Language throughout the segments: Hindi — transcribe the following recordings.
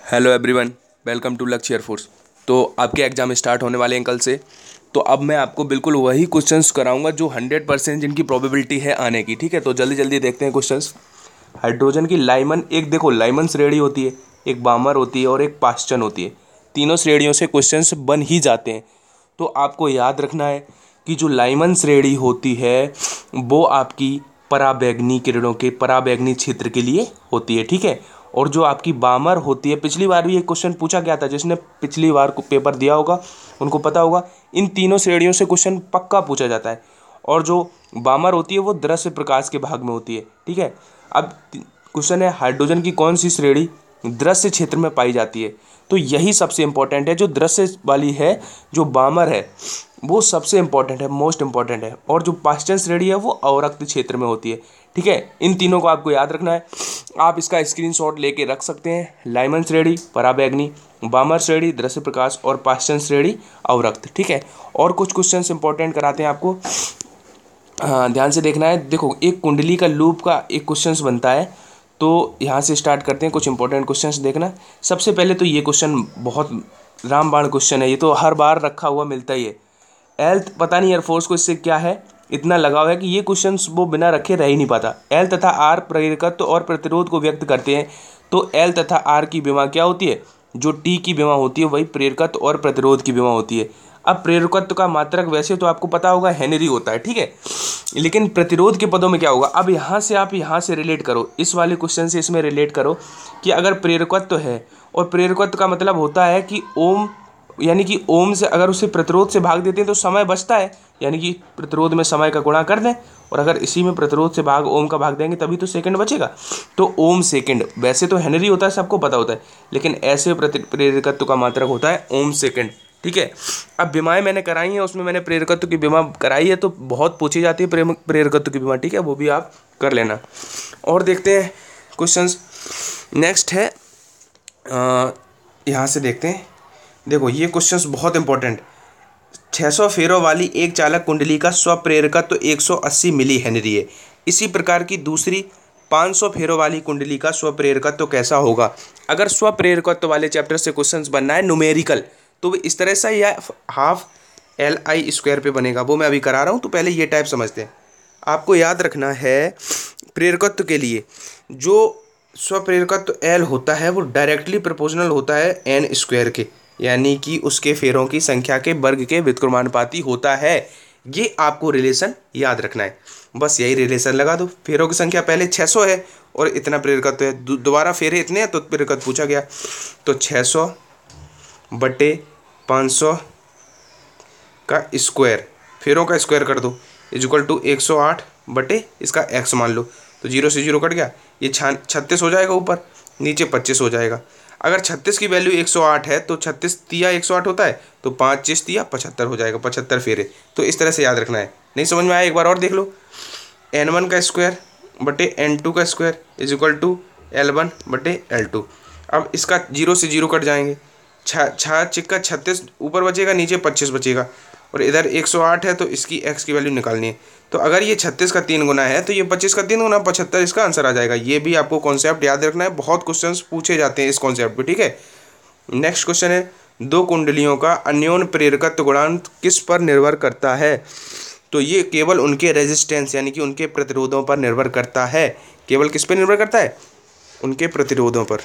Hello everyone, welcome to Lakshya airforce. तो आपके एग्ज़ाम स्टार्ट होने वाले हैं कल से। तो अब मैं आपको बिल्कुल वही क्वेश्चंस कराऊंगा जो 100% जिनकी प्रोबेबिलिटी है आने की। ठीक है, तो जल्दी जल्दी देखते हैं क्वेश्चंस। हाइड्रोजन की लाइमन, एक देखो लाइमन श्रेणी होती है, एक बामर होती है और एक पास्चन होती है। तीनों श्रेणियों से क्वेश्चंस बन ही जाते हैं। तो आपको याद रखना है कि जो लाइमन श्रेणी होती है वो आपकी पराबैंगनी किरणों के पराबैंगनी क्षेत्र के लिए होती है। ठीक है, और जो आपकी बामर होती है, पिछली बार भी एक क्वेश्चन पूछा गया था, जिसने पिछली बार को पेपर दिया होगा उनको पता होगा, इन तीनों श्रेणियों से क्वेश्चन पक्का पूछा जाता है। और जो बामर होती है वो दृश्य प्रकाश के भाग में होती है। ठीक है, अब क्वेश्चन है हाइड्रोजन की कौन सी श्रेणी दृश्य क्षेत्र में पाई जाती है। तो यही सबसे इंपॉर्टेंट है, जो दृश्य वाली है, जो बामर है वो सबसे इंपॉर्टेंट है, मोस्ट इंपॉर्टेंट है। और जो पास्चन श्रेणी है वो अवरक्त क्षेत्र में होती है। ठीक है, इन तीनों को आपको याद रखना है। आप इसका स्क्रीनशॉट लेके रख सकते हैं। लाइमन श्रेणी पराबैंगनी, बामर श्रेणी दृश्य प्रकाश और पास्चन श्रेणी अवरक्त। ठीक है, और कुछ क्वेश्चंस इंपॉर्टेंट कराते हैं आपको। हाँ, ध्यान से देखना है। देखो, एक कुंडली का लूप का एक क्वेश्चंस बनता है। तो यहाँ से स्टार्ट करते हैं, कुछ इंपॉर्टेंट क्वेश्चंस देखना। सबसे पहले तो ये क्वेश्चन बहुत रामबाण क्वेश्चन है, ये तो हर बार रखा हुआ मिलता ही है। एल, पता नहीं एयरफोर्स को इससे क्या है, इतना लगाव है कि ये क्वेश्चंस वो बिना रखे रह ही नहीं पाता। एल तथा आर प्रेरकत्व और प्रतिरोध को व्यक्त करते हैं। तो एल तथा आर की विमा क्या होती है? जो टी की विमा होती है वही प्रेरकत्व और प्रतिरोध की विमा होती है। अब प्रेरकत्व का मात्रक वैसे तो आपको पता होगा हेनरी होता है, ठीक है, लेकिन प्रतिरोध के पदों में क्या होगा? अब यहाँ से आप यहाँ से रिलेट करो, इस वाले क्वेश्चन से इसमें रिलेट करो कि अगर प्रेरकत्व है और प्रेरकत्व का मतलब होता है कि ओम, यानी कि ओम से अगर उसे प्रतिरोध से भाग देते हैं तो समय बचता है, यानी कि प्रतिरोध में समय का गुणा कर दें, और अगर इसी में प्रतिरोध से भाग ओम का भाग देंगे तभी तो सेकंड बचेगा। तो ओम सेकंड, वैसे तो हेनरी होता है, सबको पता होता है, लेकिन ऐसे प्रेरकत्व का मात्रक होता है ओम सेकंड। ठीक है, अब विमाएँ मैंने कराई हैं, उसमें मैंने प्रेरकत्व की विमा कराई है, तो बहुत पूछी जाती है प्रेरकत्व की विमा। ठीक है, वो भी आप कर लेना। और देखते हैं क्वेश्चंस। नेक्स्ट है, यहाँ से देखते हैं। देखो, ये क्वेश्चंस बहुत इंपॉर्टेंट। 600 फेरों वाली एक चालक कुंडली का स्वप्रेरकत्व तो 180 मिली हेनरी है। इसी प्रकार की दूसरी 500 फेरों वाली कुंडली का स्वप्रेरकत्व तो कैसा होगा? अगर स्वप्रेरकत्व वाले चैप्टर से क्वेश्चंस बनना है न्यूमेरिकल, तो वो इस तरह से या हाफ LI² पे बनेगा, वो मैं अभी करा रहा हूँ। तो पहले ये टाइप समझते हैं। आपको याद रखना है, प्रेरकत्व के लिए जो स्वप्रेरकत्व L होता है वो डायरेक्टली प्रोपोर्शनल होता है N² के, यानी कि उसके फेरों की संख्या के वर्ग के व्युत्क्रमानुपाती होता है। ये आपको रिलेशन याद रखना है, बस यही रिलेशन लगा दो। फेरों की संख्या पहले 600 है और इतना प्रेरकत्व है, दोबारा फेरे इतने हैं तो प्रेरकत्व पूछा गया। तो 600 बटे 500 का स्क्वायर, फेरों का स्क्वायर कर दो, इक्वल टू 108 बटे इसका x मान लो। तो 0 से 0 कट गया, ये 36 हो जाएगा, ऊपर नीचे 25 हो जाएगा। अगर 36 की वैल्यू 108 है तो 36 तिया 108 होता है, तो 5 6 तिया 75 हो जाएगा, 75 फेरे। तो इस तरह से याद रखना है। नहीं समझ में आया, एक बार और देख लो। n1 का स्क्वायर बटे n2 का square is equal to L1 बटे L2। अब इसका 0 से 0 कट जाएंगे, 36 ऊपर बचेगा, नीचे 25 बचेगा, और इधर 108 है तो इसकी x की वैल्यू निकालनी है। तो अगर ये 36 का 3 गुना है तो ये 25 का 3 गुना 75, इसका आंसर आ जाएगा। ये भी आपको कॉन्सेप्ट याद रखना है, बहुत क्वेश्चंस पूछे जाते हैं इस कॉन्सेप्ट पे। ठीक है, नेक्स्ट क्वेश्चन है, दो कुंडलियों का अन्योन्य प्रेरकत्व गुणांक किस पर निर्भर करता है? तो ये केवल उनके रेजिस्टेंस, यानी कि उनके प्रतिरोधों पर निर्भर करता है। केवल किस पर निर्भर करता है? उनके प्रतिरोधों पर।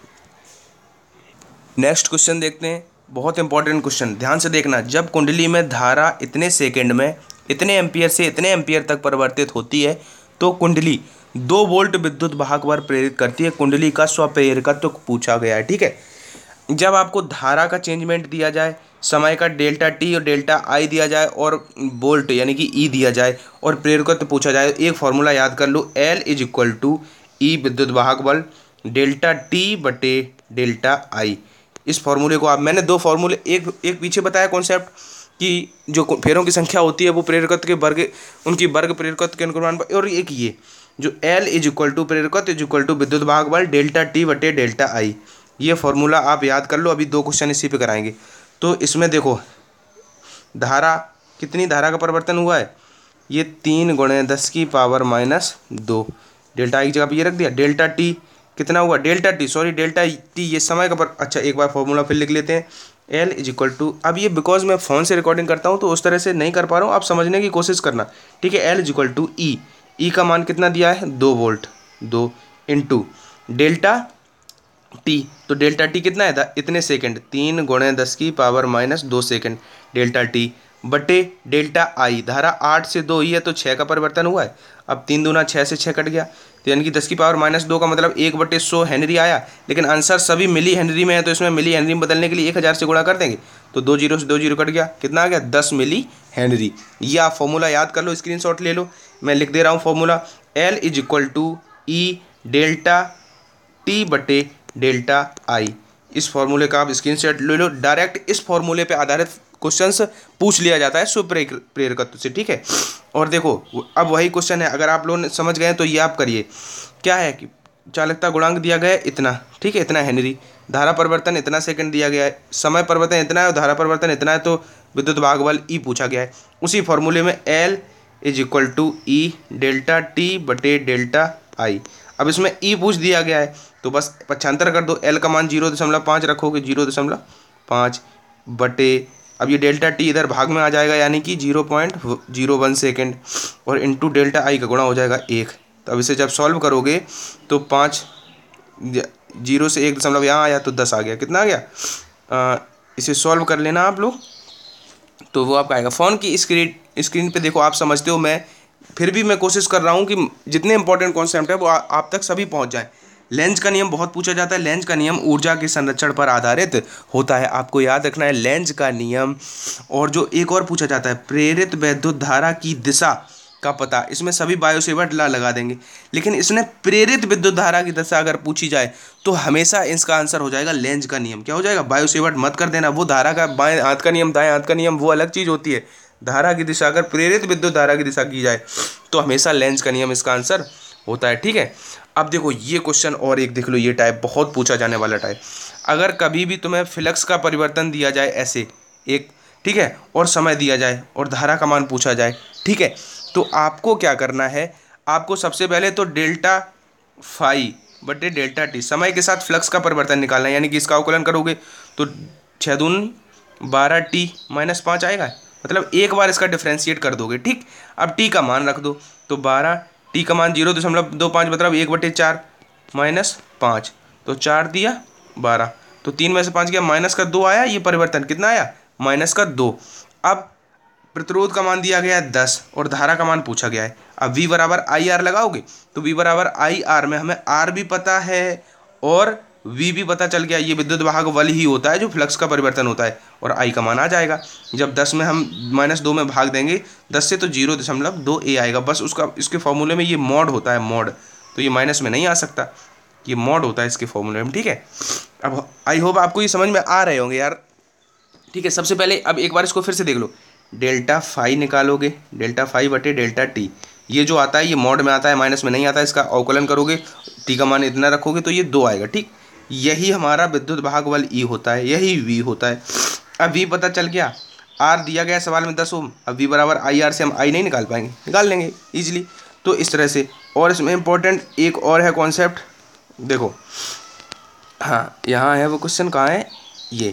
नेक्स्ट क्वेश्चन देखते हैं, बहुत इंपॉर्टेंट क्वेश्चन, ध्यान से देखना। जब कुंडली में धारा इतने सेकंड में इतने एम्पियर से इतने एम्पियर तक परिवर्तित होती है तो कुंडली 2 वोल्ट विद्युत वाहक पर प्रेरित करती है। कुंडली का स्वप्रेरकत्व तो पूछा गया है। ठीक है, जब आपको धारा का चेंजमेंट दिया जाए, समय का डेल्टा टी और डेल्टा आई दिया जाए, और वोल्ट यानी कि ई दिया जाए, और प्रेरकत्व पूछा जाए, एक फॉर्मूला याद कर लो, L is equal to E विद्युत वाहक बल डेल्टा टी बटे डेल्टा आई। इस फॉर्मूले को आप, मैंने 2 फॉर्मूले, एक पीछे बताया कॉन्सेप्ट कि जो फेरों की संख्या होती है वो प्रेरकत्व के वर्ग, उनकी वर्ग प्रेरकत्व के अनुमान, और एक ये जो L इज इक्वल टू प्रेरकत्व इज इक्वल टू विद्युत वाहक बल डेल्टा टी बटे डेल्टा आई। ये फॉर्मूला आप याद कर लो। अभी 2 क्वेश्चन इसी पे कराएंगे। तो इसमें देखो, धारा, कितनी धारा का परिवर्तन हुआ है? ये 3 × 10⁻⁻²। डेल्टा आई की जगह पे ये रख दिया। डेल्टा टी कितना हुआ delta T, sorry delta T ये समय का पर, अच्छा एक बार फॉर्मूला फिर लिख लेते हैं। एल इज इक्वल टू, अब ये बिकॉज मैं फ़ोन से रिकॉर्डिंग करता हूँ तो उस तरह से नहीं कर पा रहा हूँ, आप समझने की कोशिश करना, ठीक है। L is equal to E, E का मान कितना दिया है 2 वोल्ट, 2 इंटू डेल्टा टी, तो डेल्टा टी कितना है इतने सेकंड, 3 × 10⁻² सेकंड डेल्टा टी बटे डेल्टा आई, धारा 8 से 2 ही है तो 6 का परिवर्तन हुआ है। अब 3 दूना 6 से 6 कट गया, तो यानी कि 10⁻² का मतलब 1/100 हेनरी आया, लेकिन आंसर सभी मिली हेनरी में है तो इसमें मिली हेनरी में बदलने के लिए 1000 से गुणा कर देंगे, तो 2 जीरो से 2 जीरो कट गया, कितना आ गया 10 मिली हेनरी। ये आप फॉर्मूला याद कर लो, स्क्रीनशॉट ले लो, मैं लिख दे रहा हूँ formula. L is equal to E delta T बटे डेल्टा आई, इस फॉर्मूले का आप स्क्रीनशॉट ले लो, डायरेक्ट इस फॉर्मूले पे आधारित क्वेश्चंस पूछ लिया जाता है प्रेरकत्व से, ठीक है। और देखो अब वही क्वेश्चन है, अगर आप लोग समझ गए तो ये आप करिए, क्या है कि चालकता गुणांक दिया गया है इतना, ठीक है, इतना हेनरी, धारा परिवर्तन इतना सेकंड दिया गया है, समय परिवर्तन इतना है और धारा परिवर्तन इतना है, तो विद्युत भाग बल ई पूछा गया है। उसी फॉर्मूले में L is equal to E delta T बटे डेल्टा आई, अब इसमें ई पूछ दिया गया है तो बस पक्षांतर कर दो, एल का मान 0.5 रखोगे, 0.5 बटे, अब ये डेल्टा टी इधर भाग में आ जाएगा यानी कि 0.01 सेकेंड, और इंटू डेल्टा आई का गुणा हो जाएगा 1। तो अब इसे जब सॉल्व करोगे तो 5, 0 से 1 दशमलव यहाँ आया तो 10 आ गया, कितना आ गया, इसे सॉल्व कर लेना आप लोग, तो वो आपका आएगा। फ़ोन की स्क्रीन पे देखो, आप समझते हो, मैं फिर भी मैं कोशिश कर रहा हूँ कि जितने इंपॉर्टेंट कॉन्सेप्ट है वो आप तक सभी पहुँच जाए। लेंज का नियम बहुत पूछा जाता है, लेंज का नियम ऊर्जा के संरक्षण पर आधारित होता है, आपको याद रखना है लेंज का नियम। और जो एक और पूछा जाता है प्रेरित वैद्युत धारा की दिशा का पता, इसमें सभी बायोसेवर्ट ला लगा देंगे, लेकिन इसने प्रेरित विद्युत धारा की दिशा अगर पूछी जाए तो हमेशा इसका आंसर हो जाएगा लेंज का नियम। क्या हो जाएगा, बायोसेवर्ट मत कर देना, वो धारा का बाएं हाथ का नियम दाएं हाथ का नियम वो अलग चीज़ होती है। धारा की दिशा अगर प्रेरित विद्युत धारा की दिशा की जाए तो हमेशा लेंज का नियम इसका आंसर होता है, ठीक है। अब देखो ये क्वेश्चन और एक देख लो, ये टाइप बहुत पूछा जाने वाला टाइप, अगर कभी भी तुम्हें फ्लक्स का परिवर्तन दिया जाए ऐसे एक, ठीक है, और समय दिया जाए और धारा का मान पूछा जाए, ठीक है, तो आपको क्या करना है, आपको सबसे पहले तो डेल्टा फाई बटे डेल्टा टी समय के साथ फ्लक्स का परिवर्तन निकालना है, यानी कि इसका अवकलन करोगे तो 6×2 -5 आएगा, मतलब एक बार इसका डिफ्रेंशिएट कर दोगे, ठीक। अब टी का मान रख दो, तो 12, टी का मान 0.25 मतलब 1/4 -5, तो 4 दिया 12, तो 3 में से 5 गया, -2 आया, ये परिवर्तन कितना आया -2। अब प्रतिरोध का मान दिया गया है 10 और धारा का मान पूछा गया है, अब V बराबर आई आर लगाओगे तो V बराबर आई आर में हमें R भी पता है और V भी पता चल गया, ये विद्युत वाहक बल ही होता है जो फ्लक्स का परिवर्तन होता है, और I का मान आ जाएगा। जब 10 में हम -2 में भाग देंगे 10 से तो 0.2 A आएगा, बस उसका इसके फॉर्मूले में ये मॉड होता है, मॉड, तो ये माइनस में नहीं आ सकता, ये मॉड होता है इसके फॉर्मूले में, ठीक है। अब आई होप आपको ये समझ में आ रहे होंगे यार, ठीक है। सबसे पहले अब एक बार इसको फिर से देख लो, डेल्टा फाई निकालोगे, डेल्टा फाई बटे डेल्टा टी, ये जो आता है ये मॉड में आता है, माइनस में नहीं आता, इसका अवकलन करोगे, टी का मान इतना रखोगे तो ये 2 आएगा, ठीक। यही हमारा विद्युत वाहक बल ई होता है, यही वी होता है। अब वी पता चल गया, आर दिया गया सवाल में 10 ओम, अब वी बराबर आई आर से हम आई नहीं निकाल पाएंगे, निकाल लेंगे ईजिली, तो इस तरह से। और इसमें इंपॉर्टेंट एक और है कॉन्सेप्ट, देखो, हाँ यहाँ है वो क्वेश्चन, कहाँ है ये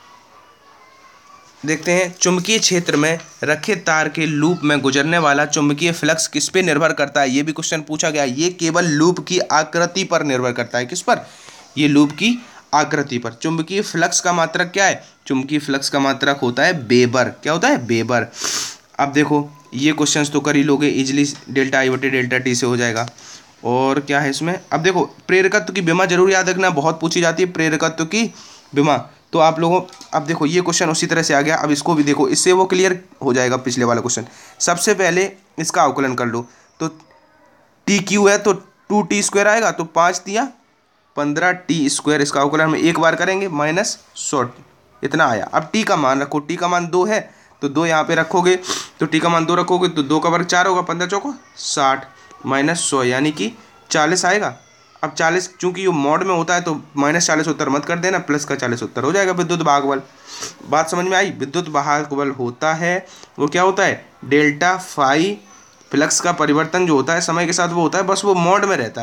देखते हैं, चुंबकीय क्षेत्र में रखे तार के लूप में गुजरने वाला चुंबकीय फ्लक्स किस पे निर्भर करता है, ये भी क्वेश्चन पूछा गया। ये केवल लूप की आकृति पर निर्भर करता है, किस पर, ये लूप की आकृति पर। चुंबकीय फ्लक्स का मात्रक क्या है, चुंबकीय फ्लक्स का मात्रक होता है वेबर, क्या होता है वेबर। अब देखो ये क्वेश्चंस तो कर ही लोगे इजिली, डेल्टा आई बटे डेल्टा टी से हो जाएगा। और क्या है इसमें, अब देखो प्रेरकत्व की विमा जरूर याद रखना, बहुत पूछी जाती है प्रेरकत्व की विमा, तो आप लोगों, अब देखो ये क्वेश्चन उसी तरह से आ गया, अब इसको भी देखो, इससे वो क्लियर हो जाएगा पिछले वाला क्वेश्चन। सबसे पहले इसका अवकलन कर लो, तो टी क्यू है तो 2t² आएगा, तो 5 दिया 15t², इसका अवकलन हम एक बार करेंगे, -100 इतना आया। अब टी का मान रखो, टी का मान 2 है तो 2 यहाँ पे रखोगे, तो टी का मान 2 रखोगे तो 2 का वर्ग 4 होगा, 15 चौको 60 -100 यानी कि 40 आएगा। अब 40 चूंकि ये मॉड में होता है तो -40 उत्तर मत कर देना, प्लस का 40 उत्तर हो जाएगा विद्युत वाहक बल। बात समझ में आई, विद्युत वाहक बल होता है वो क्या होता है, डेल्टा फाई, फ्लक्स का परिवर्तन जो होता है समय के साथ वो होता है, बस वो मॉड में रहता है।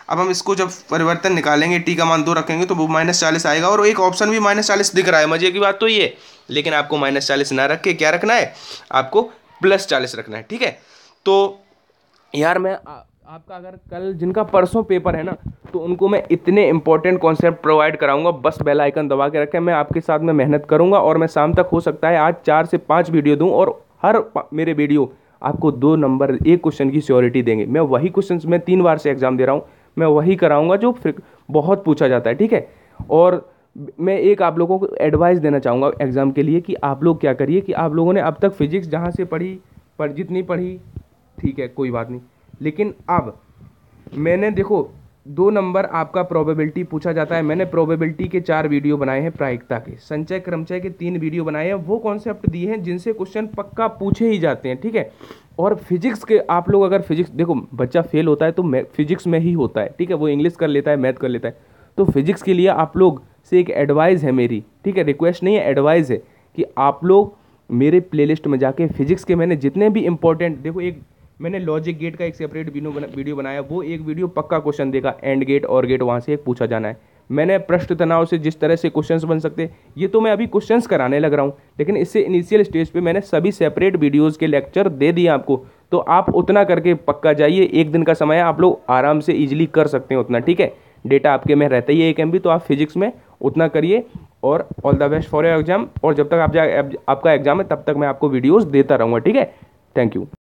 अब हम इसको जब परिवर्तन निकालेंगे, टी का मान 2 रखेंगे तो वो -40 आएगा, और एक ऑप्शन भी -40 दिख रहा है। मजे की बात तो ये, लेकिन आपको -40 ना रख के क्या रखना है, आपको +40 रखना है, ठीक है। तो यार मैं आपका अगर कल जिनका परसों पेपर है ना, तो उनको मैं इतने इंपॉर्टेंट कॉन्सेप्ट प्रोवाइड कराऊंगा, बस बेल आइकन दबा के रखें, मैं आपके साथ में मेहनत करूंगा, और मैं शाम तक हो सकता है आज 4 से 5 वीडियो दूं, और हर मेरे वीडियो आपको 2 नंबर एक क्वेश्चन की श्योरिटी देंगे। मैं वही क्वेश्चन, मैं 3 बार से एग्जाम दे रहा हूँ, मैं वही कराऊंगा जो बहुत पूछा जाता है, ठीक है। और मैं एक आप लोगों को एडवाइस देना चाहूँगा एग्जाम के लिए कि आप लोग क्या करिए कि आप लोगों ने अब तक फिजिक्स जहाँ से पढ़ी, पर जितनी पढ़ी ठीक है कोई बात नहीं, लेकिन अब मैंने देखो 2 नंबर आपका प्रोबेबिलिटी पूछा जाता है। मैंने प्रोबेबिलिटी के 4 वीडियो बनाए हैं, प्रायिकता के, संचय क्रमचय के 3 वीडियो बनाए हैं, वो कॉन्सेप्ट दिए हैं जिनसे क्वेश्चन पक्का पूछे ही जाते हैं, ठीक है। और फिजिक्स के आप लोग अगर फिजिक्स देखो, बच्चा फेल होता है तो फिजिक्स में ही होता है, ठीक है, वो इंग्लिश कर लेता है, मैथ कर लेता है, तो फिजिक्स के लिए आप लोग से एक एडवाइस है मेरी, ठीक है, रिक्वेस्ट नहीं है, एडवाइस है कि आप लोग मेरे प्लेलिस्ट में जाके फिजिक्स के मैंने जितने भी इंपॉर्टेंट, देखो एक मैंने लॉजिक गेट का एक सेपरेट वीडियो बनाया, वो एक वीडियो पक्का क्वेश्चन देगा, एंड गेट और गेट वहाँ से एक पूछा जाना है। मैंने पृष्ठ तनाव से जिस तरह से क्वेश्चंस बन सकते हैं, ये तो मैं अभी क्वेश्चंस कराने लग रहा हूँ, लेकिन इससे इनिशियल स्टेज पे मैंने सभी सेपरेट वीडियोस के लेक्चर दे दिए आपको, तो आप उतना करके पक्का जाइए, एक दिन का समय है, आप लोग आराम से ईजिली कर सकते हैं उतना, ठीक है। डेटा आपके में रहता ही है 1 MB, तो आप फिजिक्स में उतना करिए, और all the best for your exam. और जब तक आपका एग्जाम है तब तक मैं आपको वीडियोज़ देता रहूँगा, ठीक है। Thank you.